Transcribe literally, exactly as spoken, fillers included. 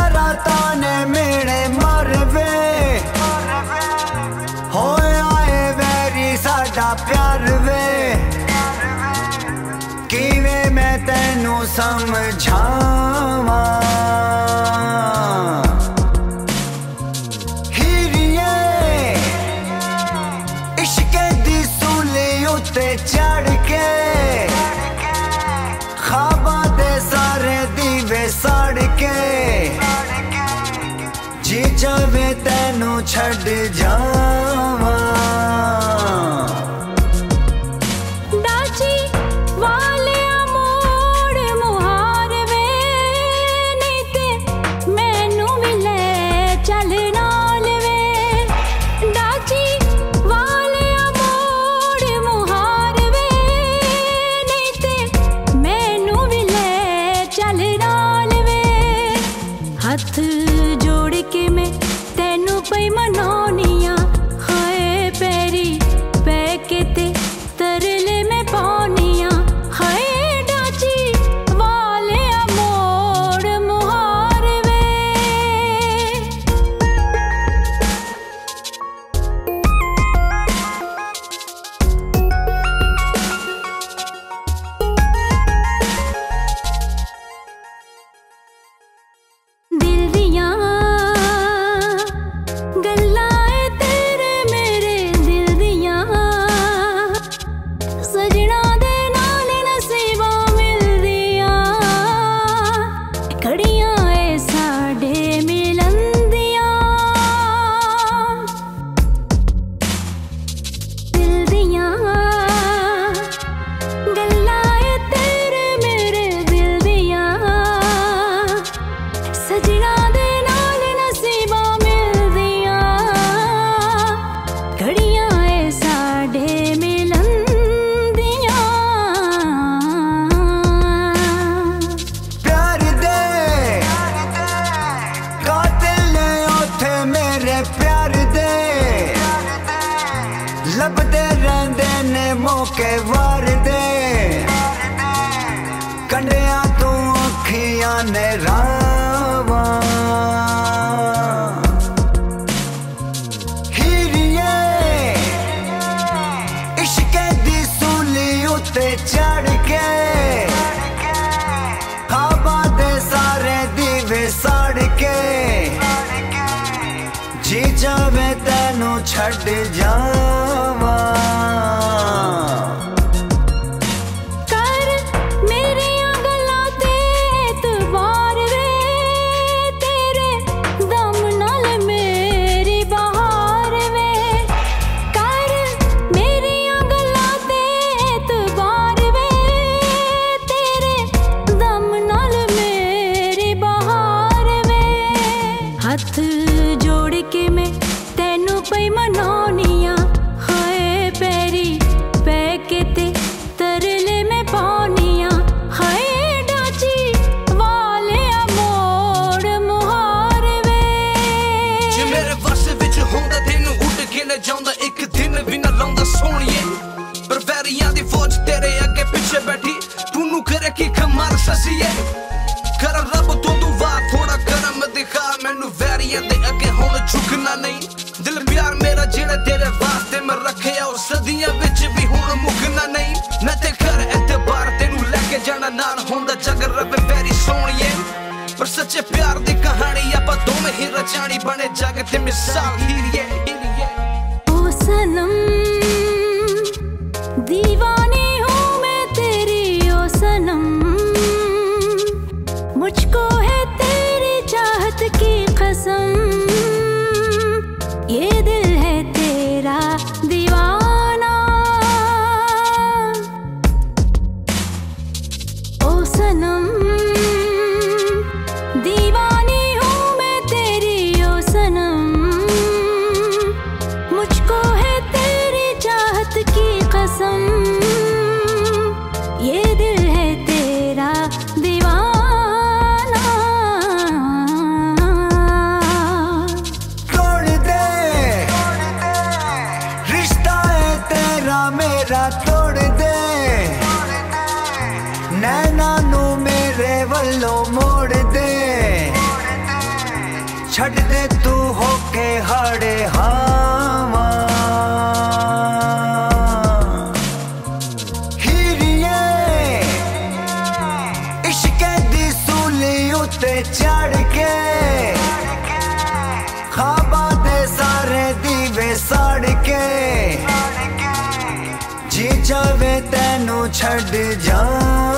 यारा ताने मेरे मरवे होए आए वैरी साडा प्यार वे किवें मैं तैनू समझावां चढ़ के ख्वाबां दे सारे दीवे सड़ के जी जावे तैनू छड़ जावां हाथ जोड़ के मैं तैनू पई मनानिया हाय पैरी पै के ते तरले में पानिया हाय डाची वाले मोड़ मुहार वे दिल दियां गल्लां तेरे मेरे दिल दियां सजना दे नाल नसीबां मिलदियां घड़ियां ए साडे मिलन दियां दिल दियां गल्लां तेरे मेरे दिल दियां सजना दे नाल नसीबां मिलदियां घड़ियां ए साडे मिलन दियां प्यार दे कातिल ने उथे मेरे प्यार दे लभदे रहिंदे ने मौके वार दे कंडियां तू अखियां ने रावां हीरिए इश्क दी सूली उत्ते चढ़ के ख्वाबां दे सारे दीवे सड़ के जी जावे तैनू छड़ जावां हाथ जोड़ के मैं तैनू पई मनानिया हाय पैरी पै के ते तरले में पानिया हाय डाची वाले मोड़ मुहार वे जे मेरे वस विच होंदा तैनू उड़ के ले जांदा एक दिन भी ना लांदा सोहणिए पर वैरियां दी फौज तेरे अगे पिछे बैठी तूनू करे की कमाल ससीए कर रब तो दुआ थोड़ा करम दिखा मैनू वैरियां दे अगे हुण झुकना नहीं दिल प्यार मेरा जेड़ा तेरे वास्ते मैं रखिया और सदियां विच भी हुण मुकना नहीं मैं ते कर एतबार तेनू लेके जाना नाल होंदा जग रब वैरी सोहणिए पर सच्चे प्यार दी कहानी आपां दोवें ही रचानी बने जग ते मिसाल हीरिए ओ सनम दीवानी हूँ मैं तेरी ओ सनम मुझको है तेरी चाहत की कसम ये दिल है तेरा दीवाना ओ सनम दीवानी हूँ मैं तेरी ओ सनम मुझको है तेरी चाहत की कसम ये दिल है तेरा दीवाना तोड़ दे छड़ जा